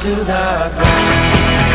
to the ground.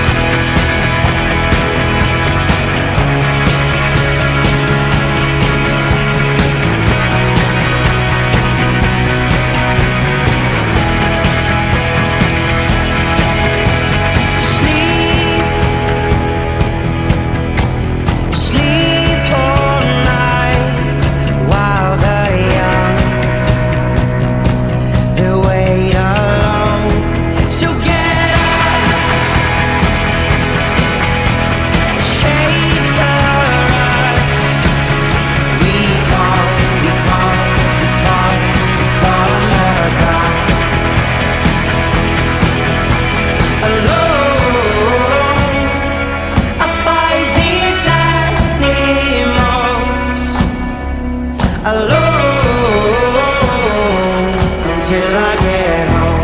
Alone until I get home.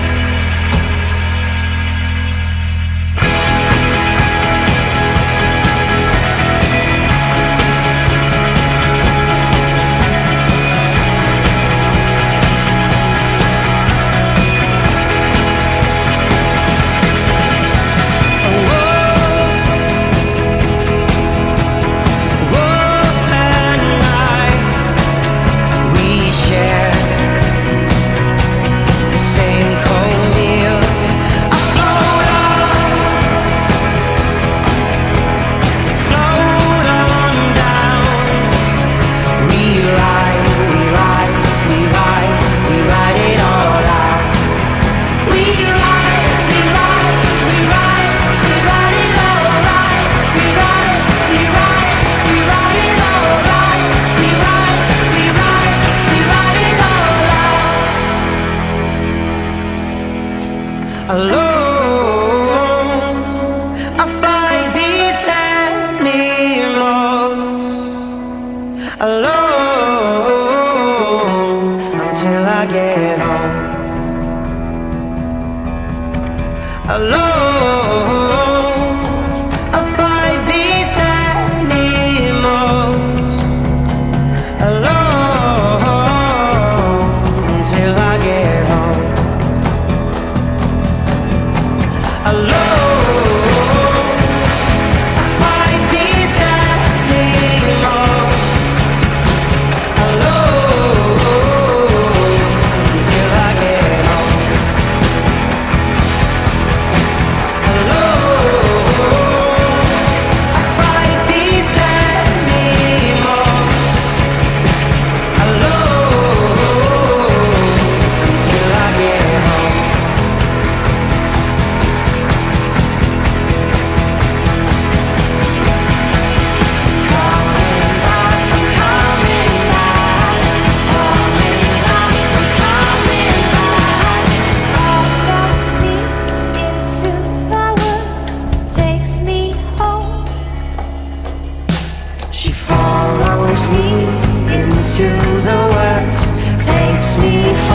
Alone, I fight these animals. Alone until I get home. Alone, I fight these animals. Alone until I get home. Alone, I fight these animals. Alone until I get home. Alone, I fight these animals. Alone until I get home. She follows me into the woods, takes me home.